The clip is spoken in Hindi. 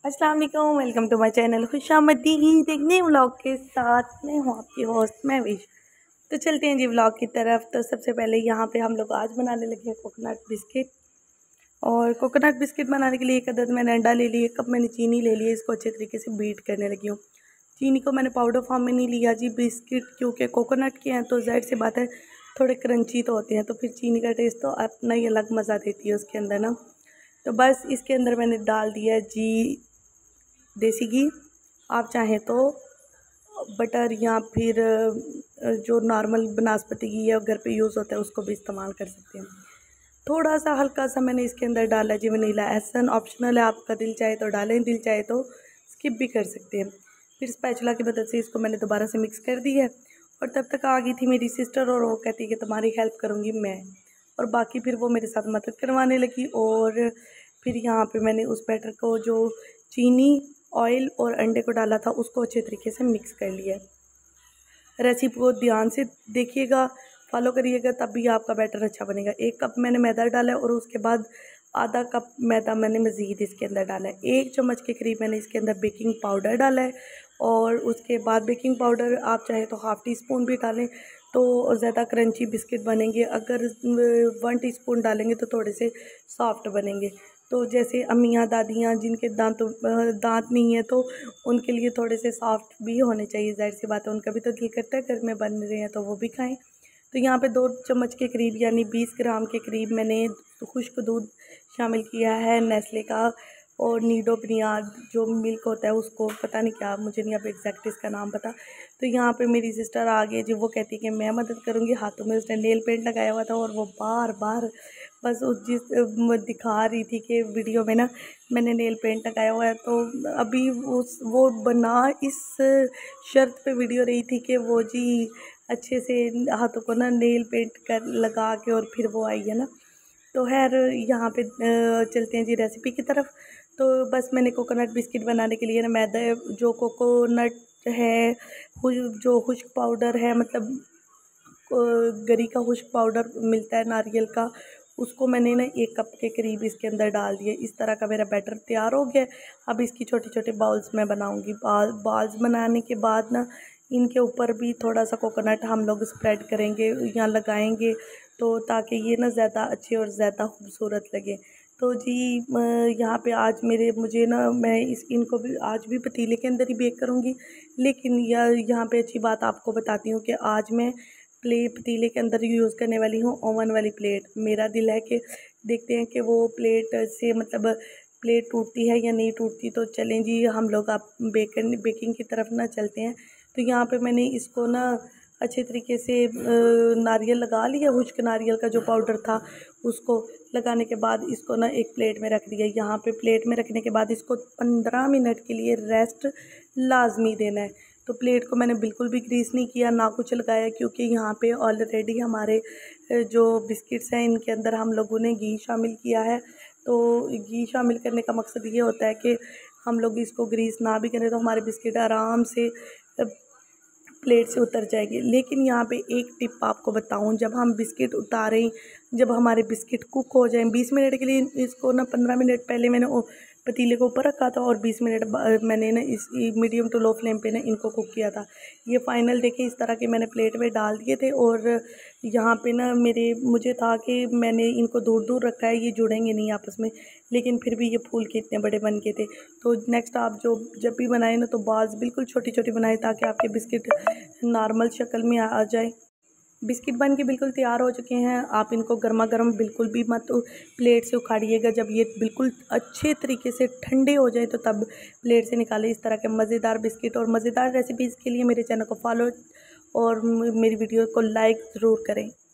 अस्सलाम वालेकुम, वेलकम टू माय चैनल खुशामदी देखने व्लॉग के साथ मैं हूँ आपकी होस्ट मैं विश। तो चलते हैं जी व्लॉग की तरफ। तो सबसे पहले यहाँ पे हम लोग आज बनाने लगे हैं कोकोनट बिस्किट। और कोकोनट बिस्किट बनाने के लिए एक अदद मैंने अंडा ले लिया, एक कप मैंने चीनी ले ली है। इसको अच्छे तरीके से बीट करने लगी हूँ। चीनी को मैंने पाउडर फॉर्म में नहीं लिया जी, बिस्किट क्योंकि कोकोनट के हैं तो ज़ाहिर सी बात है थोड़े क्रंची तो होते हैं, तो फिर चीनी का टेस्ट तो अपना ही अलग मज़ा देती है उसके अंदर ना। तो बस इसके अंदर मैंने डाल दिया जी देसी घी। आप चाहें तो बटर या फिर जो नॉर्मल बनास्पति घी है घर पे यूज़ होता है उसको भी इस्तेमाल कर सकते हैं। थोड़ा सा हल्का सा मैंने इसके अंदर डाला जी वनीला एसेंस, ऑप्शनल है, आपका दिल चाहे तो डालें, दिल चाहे तो स्किप भी कर सकते हैं। फिर स्पैचुला की मदद से इसको मैंने दोबारा से मिक्स कर दी है। और तब तक आ गई थी मेरी सिस्टर और वो कहती है कि तुम्हारी हेल्प करूँगी मैं, और बाकी फिर वो मेरे साथ मदद करवाने लगी। और फिर यहाँ पे मैंने उस बैटर को जो चीनी, ऑयल और अंडे को डाला था उसको अच्छे तरीके से मिक्स कर लिया। रेसिपी को ध्यान से देखिएगा, फॉलो करिएगा, तब भी आपका बैटर अच्छा बनेगा। 1 कप मैंने मैदा डाला है और उसके बाद आधा कप मैदा मैंने मज़ीद इसके अंदर डाला है। 1 चम्मच के करीब मैंने इसके अंदर बेकिंग पाउडर डाला है। और उसके बाद बेकिंग पाउडर आप चाहे तो हाफ़ टी स्पून भी डालें तो ज़्यादा क्रंची बिस्किट बनेंगे। अगर 1 टीस्पून डालेंगे तो थोड़े से सॉफ्ट बनेंगे। तो जैसे अम्मियाँ दादियाँ जिनके दांत नहीं है तो उनके लिए थोड़े से सॉफ्ट भी होने चाहिए, ज़ाहिर सी बात है उनका भी तो दिल करता है घर में बन रहे हैं तो वो भी खाएं। तो यहाँ पे 2 चम्मच के करीब यानी 20 ग्राम के करीब मैंने खुश्क दूध शामिल किया है नेस्ले का। और नीडो बुनियाद जो मिल्क होता है उसको, पता नहीं क्या, मुझे नहीं अब एग्जैक्ट इसका नाम पता। तो यहाँ पे मेरी सिस्टर आ गई जी, वो कहती कि मैं मदद करूँगी। हाथों में उसने नेल पेंट लगाया हुआ था और वो बार बार बस उस दिखा रही थी कि वीडियो में ना मैंने नेल पेंट लगाया हुआ है। तो अभी वो बना इस शर्त पे वीडियो रही थी कि वो जी अच्छे से हाथों को ना नेल पेंट कर लगा के और फिर वो आई है ना। तो खैर यहाँ पे चलते हैं जी रेसिपी की तरफ। तो बस मैंने कोकोनट बिस्किट बनाने के लिए ना मैदा, जो कोकोनट है, जो खुश्क पाउडर है, मतलब गरी का खुश्क पाउडर मिलता है नारियल का, उसको मैंने ना 1 कप के करीब इसके अंदर डाल दिया। इस तरह का मेरा बैटर तैयार हो गया। अब इसकी छोटे छोटे बाउल्स मैं बनाऊंगी। बाल्स बनाने के बाद ना इनके ऊपर भी थोड़ा सा कोकोनट हम लोग स्प्रेड करेंगे या लगाएंगे, तो ताकि ये ना ज़्यादा अच्छे और ज़्यादा खूबसूरत लगे। तो जी यहाँ पे आज मुझे ना मैं इनको भी आज भी पतीले के अंदर ही बेक करूँगी। लेकिन यहाँ पे अच्छी बात आपको बताती हूँ कि आज मैं पतीले के अंदर यूज़ करने वाली हूँ ओवन वाली प्लेट। मेरा दिल है कि देखते हैं कि वो प्लेट से मतलब प्लेट टूटती है या नहीं टूटती। तो चलें जी हम लोग आप बेकिंग की तरफ ना चलते हैं। तो यहाँ पे मैंने इसको ना अच्छे तरीके से नारियल लगा लिया, खुश्क नारियल का जो पाउडर था उसको लगाने के बाद इसको ना एक प्लेट में रख दिया। यहाँ पे प्लेट में रखने के बाद इसको 15 मिनट के लिए रेस्ट लाजमी देना है। तो प्लेट को मैंने बिल्कुल भी ग्रीस नहीं किया, ना कुछ लगाया, क्योंकि यहाँ पे ऑलरेडी हमारे जो बिस्किट्स हैं इनके अंदर हम लोगों ने घी शामिल किया है। तो घी शामिल करने का मकसद ये होता है कि हम लोग इसको ग्रीस ना भी करें तो हमारे बिस्किट आराम से प्लेट से उतर जाएगी। लेकिन यहाँ पे एक टिप आपको बताऊँ, जब हम बिस्किट उतारें, जब हमारे बिस्किट कुक हो जाएं 20 मिनट के लिए, इसको ना 15 मिनट पहले मैंने पतीले को ऊपर रखा था और 20 मिनट मैंने ना इस मीडियम टू लो फ्लेम पे ना इनको कुक किया था। ये फाइनल देखिए इस तरह के मैंने प्लेट में डाल दिए थे। और यहाँ पे ना मुझे था कि मैंने इनको दूर दूर रखा है, ये जुड़ेंगे नहीं आपस में, लेकिन फिर भी ये फूल के इतने बड़े बन के थे। तो नेक्स्ट आप जब भी बनाएं ना तो बाल्स बिल्कुल छोटी छोटी बनाएं ताकि आपके बिस्किट नॉर्मल शक्ल में आ जाए। बिस्किट बन के बिल्कुल तैयार हो चुके हैं। आप इनको गर्मा गर्म बिल्कुल भी मत प्लेट से उखाड़िएगा। जब ये बिल्कुल अच्छे तरीके से ठंडे हो जाए तो तब प्लेट से निकालें। इस तरह के मज़ेदार बिस्किट और मज़ेदार रेसिपीज़ के लिए मेरे चैनल को फॉलो और मेरी वीडियो को लाइक ज़रूर करें।